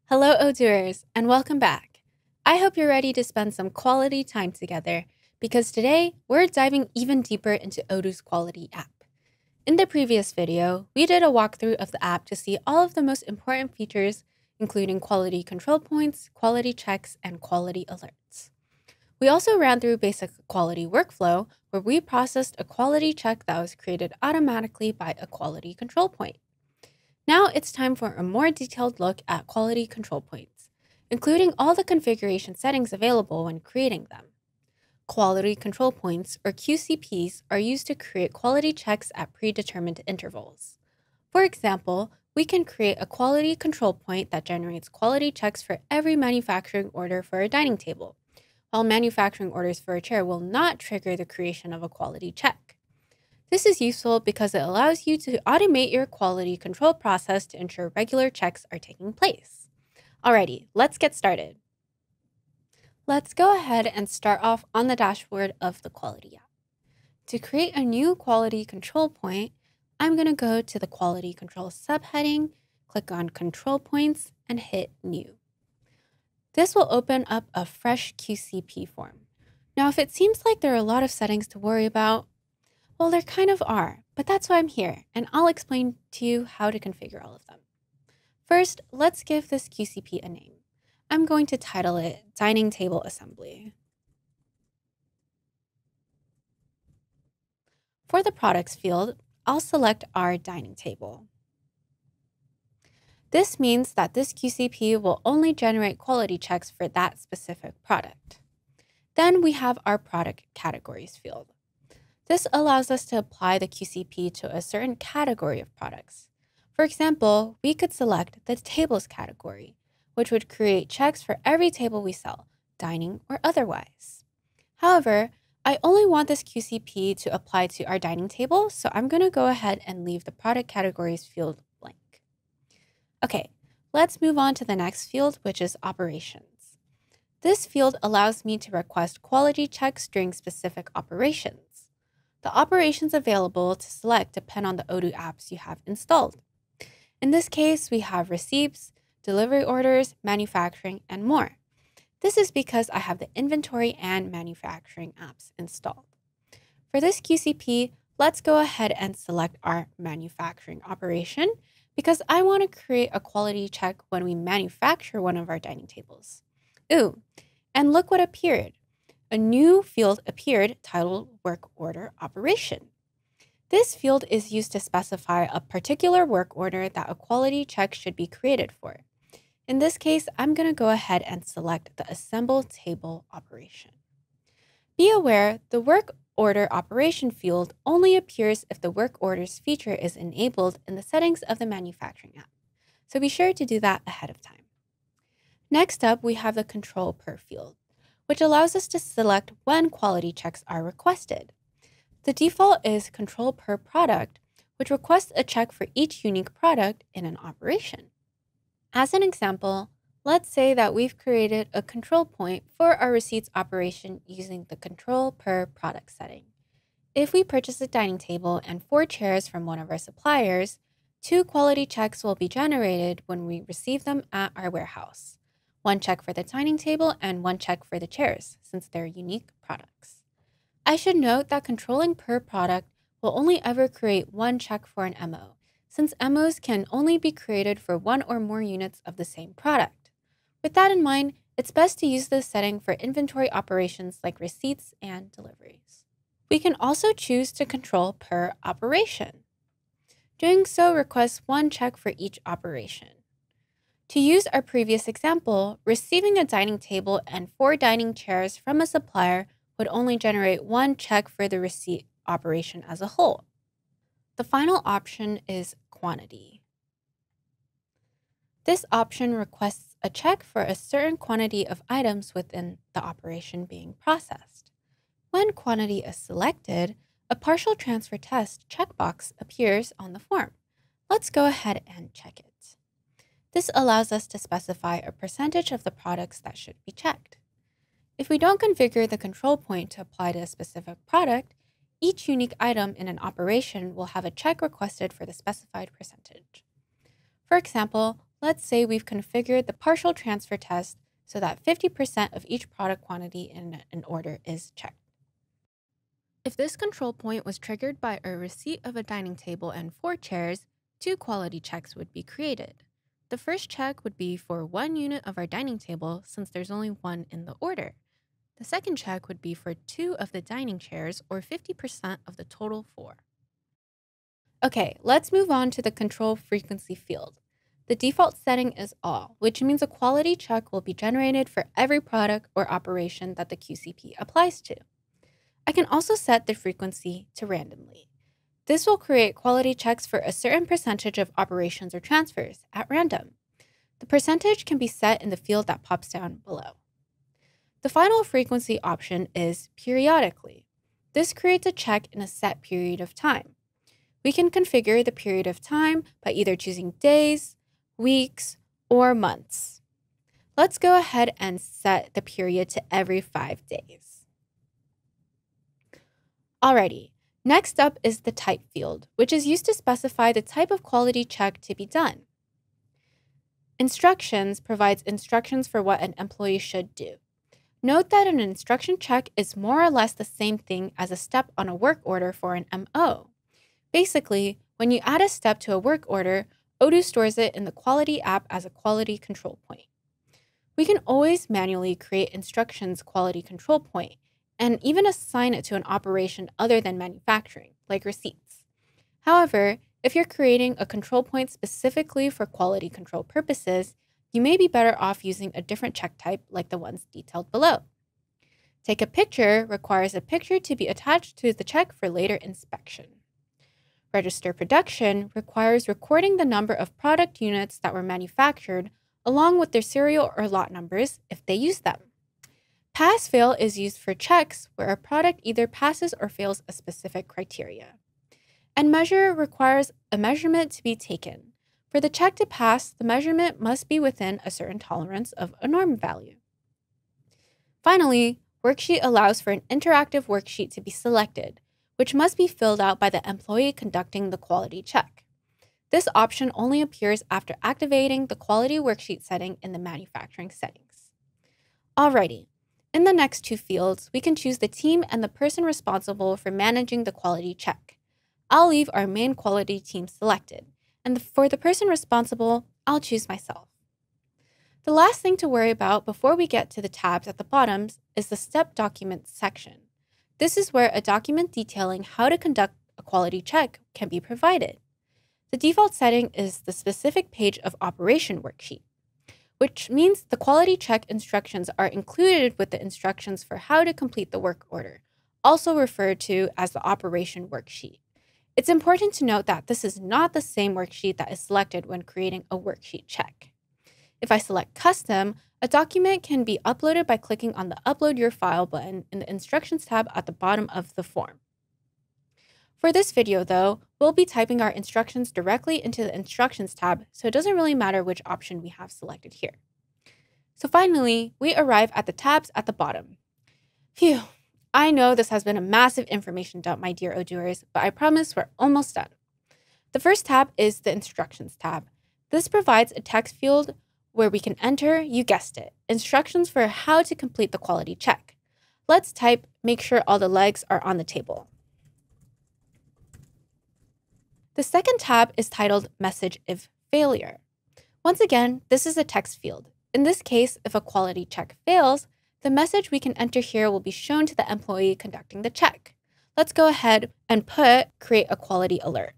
Hello, Odooers, and welcome back. I hope you're ready to spend some quality time together because today we're diving even deeper into Odoo's Quality app. In the previous video, we did a walkthrough of the app to see all of the most important features, including quality control points, quality checks, and quality alerts. We also ran through basic quality workflow where we processed a quality check that was created automatically by a quality control point. Now it's time for a more detailed look at quality control points, including all the configuration settings available when creating them. Quality control points, or QCPs, are used to create quality checks at predetermined intervals. For example, we can create a quality control point that generates quality checks for every manufacturing order for a dining table, while manufacturing orders for a chair will not trigger the creation of a quality check. This is useful because it allows you to automate your quality control process to ensure regular checks are taking place. Alrighty, let's get started. Let's go ahead and start off on the dashboard of the Quality app. To create a new quality control point, I'm going to go to the Quality Control subheading, click on Control Points, and hit New. This will open up a fresh QCP form. Now, if it seems like there are a lot of settings to worry about, well, there kind of are, but that's why I'm here, and I'll explain to you how to configure all of them. First, let's give this QCP a name. I'm going to title it Dining Table Assembly. For the Products field, I'll select our dining table. This means that this QCP will only generate quality checks for that specific product. Then we have our Product Categories field. This allows us to apply the QCP to a certain category of products. For example, we could select the tables category, which would create checks for every table we sell, dining or otherwise. However, I only want this QCP to apply to our dining table, so I'm going to go ahead and leave the product categories field blank. Okay, let's move on to the next field, which is operations. This field allows me to request quality checks during specific operations. The operations available to select depend on the Odoo apps you have installed. In this case, we have receipts, delivery orders, manufacturing, and more. This is because I have the inventory and manufacturing apps installed. For this QCP, let's go ahead and select our manufacturing operation because I want to create a quality check when we manufacture one of our dining tables. Ooh, and look what appeared. A new field appeared titled Work Order Operation. This field is used to specify a particular work order that a quality check should be created for. In this case, I'm going to go ahead and select the Assemble Table Operation. Be aware, the Work Order Operation field only appears if the Work Orders feature is enabled in the settings of the manufacturing app, so be sure to do that ahead of time. Next up, we have the Control Per field, which allows us to select when quality checks are requested. The default is Control Per Product, which requests a check for each unique product in an operation. As an example, let's say that we've created a control point for our receipts operation using the Control Per Product setting. If we purchase a dining table and 4 chairs from one of our suppliers, 2 quality checks will be generated when we receive them at our warehouse. 1 check for the dining table and 1 check for the chairs, since they're unique products. I should note that controlling per product will only ever create 1 check for an MO, since MOs can only be created for 1 or more units of the same product. With that in mind, it's best to use this setting for inventory operations like receipts and deliveries. We can also choose to control per operation. Doing so requests 1 check for each operation. To use our previous example, receiving a dining table and 4 dining chairs from a supplier would only generate 1 check for the receipt operation as a whole. The final option is quantity. This option requests a check for a certain quantity of items within the operation being processed. When quantity is selected, a partial transfer test checkbox appears on the form. Let's go ahead and check it. This allows us to specify a percentage of the products that should be checked. If we don't configure the control point to apply to a specific product, each unique item in an operation will have a check requested for the specified percentage. For example, let's say we've configured the partial transfer test so that 50% of each product quantity in an order is checked. If this control point was triggered by a receipt of a dining table and 4 chairs, 2 quality checks would be created. The first check would be for 1 unit of our dining table since there's only 1 in the order. The second check would be for 2 of the dining chairs or 50% of the total 4. Okay, let's move on to the control frequency field. The default setting is all, which means a quality check will be generated for every product or operation that the QCP applies to. I can also set the frequency to randomly. This will create quality checks for a certain percentage of operations or transfers at random. The percentage can be set in the field that pops down below. The final frequency option is periodically. This creates a check in a set period of time. We can configure the period of time by either choosing days, weeks, or months. Let's go ahead and set the period to every 5 days. Alrighty, next up is the type field, which is used to specify the type of quality check to be done. Instructions provides instructions for what an employee should do. Note that an instruction check is more or less the same thing as a step on a work order for an MO. Basically, when you add a step to a work order, Odoo stores it in the quality app as a quality control point. We can always manually create instructions quality control point and even assign it to an operation other than manufacturing, like receipts. However, if you're creating a control point specifically for quality control purposes, you may be better off using a different check type like the ones detailed below. Take a picture requires a picture to be attached to the check for later inspection. Register production requires recording the number of product units that were manufactured along with their serial or lot numbers if they use them. Pass-fail is used for checks where a product either passes or fails a specific criteria. And measure requires a measurement to be taken. For the check to pass, the measurement must be within a certain tolerance of a norm value. Finally, worksheet allows for an interactive worksheet to be selected, which must be filled out by the employee conducting the quality check. This option only appears after activating the quality worksheet setting in the manufacturing settings. Alrighty. In the next 2 fields, we can choose the team and the person responsible for managing the quality check. I'll leave our main quality team selected, and for the person responsible, I'll choose myself. The last thing to worry about before we get to the tabs at the bottom is the step documents section. This is where a document detailing how to conduct a quality check can be provided. The default setting is the specific page of operation worksheet, which means the quality check instructions are included with the instructions for how to complete the work order, also referred to as the operation worksheet. It's important to note that this is not the same worksheet that is selected when creating a worksheet check. If I select Custom, a document can be uploaded by clicking on the Upload Your File button in the Instructions tab at the bottom of the form. For this video, though, we'll be typing our instructions directly into the Instructions tab, so it doesn't really matter which option we have selected here. So finally, we arrive at the tabs at the bottom. Phew, I know this has been a massive information dump, my dear Odooers, but I promise we're almost done. The first tab is the Instructions tab. This provides a text field where we can enter, you guessed it, instructions for how to complete the quality check. Let's type, make sure all the legs are on the table. The second tab is titled Message If Failure. Once again, this is a text field. In this case, if a quality check fails, the message we can enter here will be shown to the employee conducting the check. Let's go ahead and create a quality alert.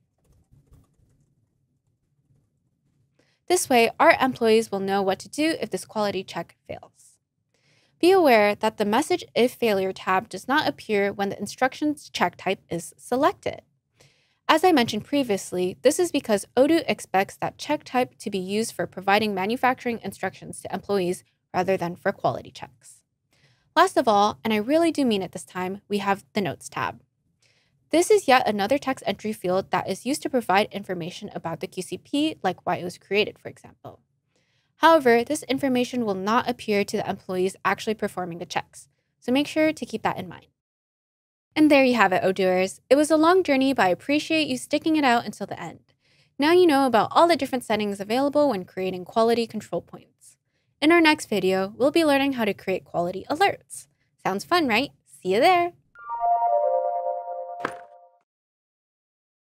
This way, our employees will know what to do if this quality check fails. Be aware that the Message If Failure tab does not appear when the instructions check type is selected. As I mentioned previously, this is because Odoo expects that check type to be used for providing manufacturing instructions to employees rather than for quality checks. Last of all, and I really do mean it this time, we have the Notes tab. This is yet another text entry field that is used to provide information about the QCP, like why it was created, for example. However, this information will not appear to the employees actually performing the checks, so make sure to keep that in mind. And there you have it, Odooers. It was a long journey, but I appreciate you sticking it out until the end. Now you know about all the different settings available when creating quality control points. In our next video, we'll be learning how to create quality alerts. Sounds fun, right? See you there!